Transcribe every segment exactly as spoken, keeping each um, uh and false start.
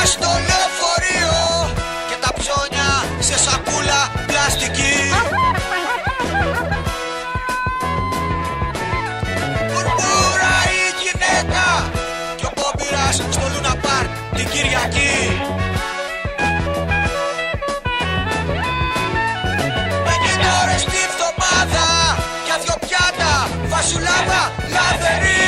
στο λεωφορείο και τα ψώνια σε σακούλα πλαστική. Μπουρμπούρα η γυναίκα και ο Μπόμπιρας στο Λούνα Πάρκ την Κυριακή. Πέντε ώρες τη βδομάδα για δυο πιάτα φασουλάδα λαδερή.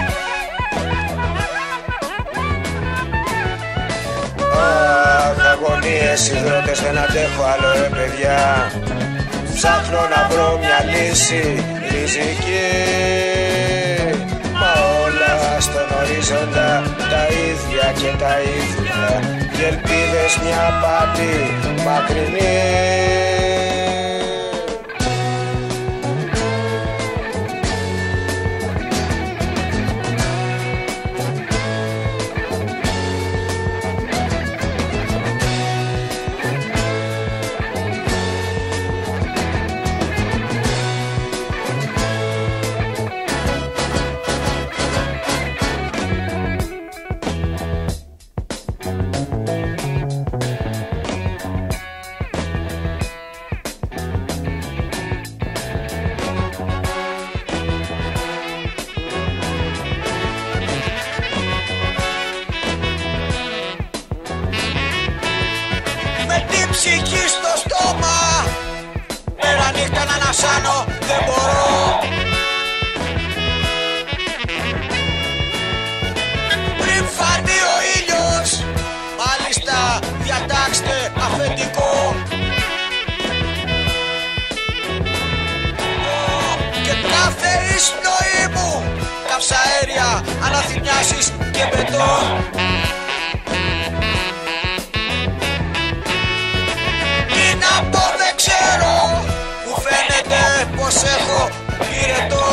Αγωνίες, υδρότες, δεν αντέχω άλλο ρε παιδιά. Ψάχνω να βρω μια λύση ριζική. Μα όλα στον ορίζοντα τα ίδια και τα ίδια. Και ελπίδες μια απάτη μακρινή. Ψυχή στο στόμα, μέρα νύχτα να ανασάνω δεν μπορώ. Πριν φανεί ο ήλιος, μάλιστα διατάξτε αφεντικό. Και κάθε εισπνοή μου καυσαέρια, αναθυμιάσεις και μπετόν. Δεν ξέρω, μου φαίνεται πως έχω πυρετό.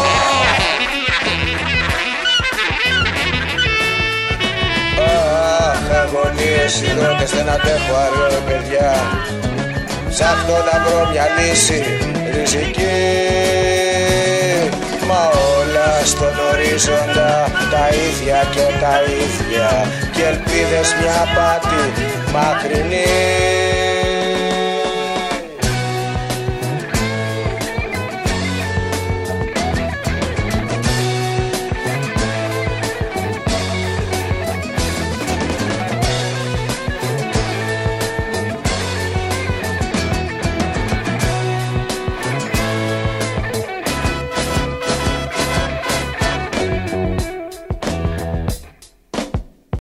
Αχ, αγωνίες, υδρότες, δεν αντέχω άλλο ρε παιδιά. Ψάχνω να βρω μια λύση ριζική. Μα όλα στον ορίζοντα τα ίδια και τα ίδια. Και ελπίδες μια απάτη μακρινή.